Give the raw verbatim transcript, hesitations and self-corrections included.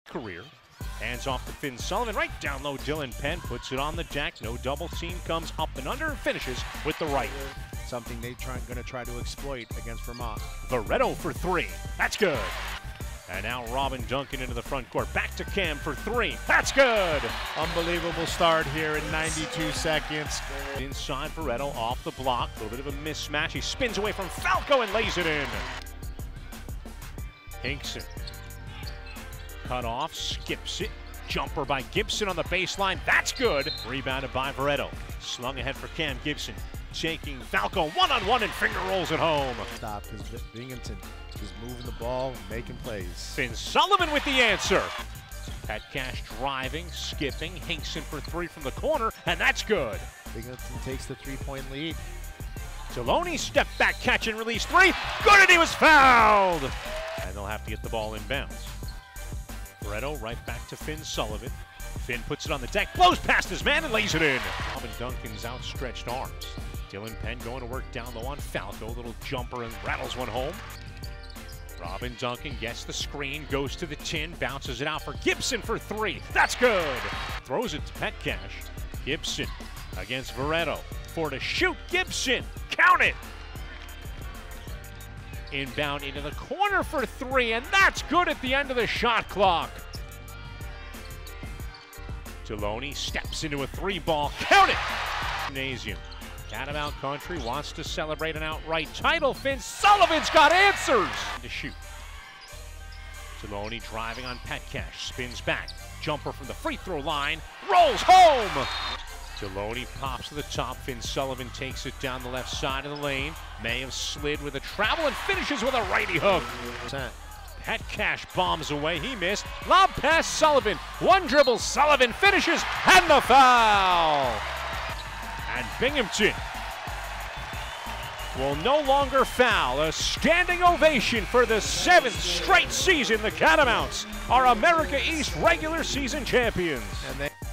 career. Hands off to Finn Sullivan, right down low. Dylan Penn puts it on the deck. No double team, comes up and under and finishes with the right. Something they're going to try to exploit against Vermont. Veretto for three. That's good. And now Robin Duncan into the front court. Back to Cam for three. That's good. Unbelievable start here in ninety-two seconds. Inside Veretto off the block. A little bit of a mismatch. He spins away from Falco and lays it in. Hinkson. Cut off, skips it. Jumper by Gibson on the baseline. That's good. Rebounded by Veretto. Slung ahead for Cam Gibson. Shaking Falco one-on-one and finger rolls it home. Stop, because Binghamton is moving the ball, making plays. Finn Sullivan with the answer. Pat Cash driving, skipping. Hinkson for three from the corner, and that's good. Binghamton takes the three-point lead. Deloney step back, catch and release three. Good, and he was fouled. And they'll have to get the ball inbounds. Veretto right back to Finn Sullivan. Finn puts it on the deck, blows past his man and lays it in. Robin Duncan's outstretched arms. Dylan Penn going to work down low on Falco. Little jumper and rattles one home. Robin Duncan gets the screen, goes to the tin, bounces it out for Gibson for three. That's good. Throws it to Petcash. Gibson against Veretto. For to shoot, Gibson. Count it. Inbound into the corner for three, and that's good at the end of the shot clock. Deloney steps into a three ball. Count it. Gymnasium. Catamount Country wants to celebrate an outright title. Finn Sullivan's got answers to shoot. Deloney driving on Petcash, spins back. Jumper from the free throw line, rolls home. Deloney pops to the top. Finn Sullivan takes it down the left side of the lane. May have slid with a travel and finishes with a righty hook. Petcash bombs away. He missed. Lob pass Sullivan. One dribble. Sullivan finishes and the foul. And Binghamton will no longer foul. A standing ovation for the seventh straight season. The Catamounts are America East regular season champions. And they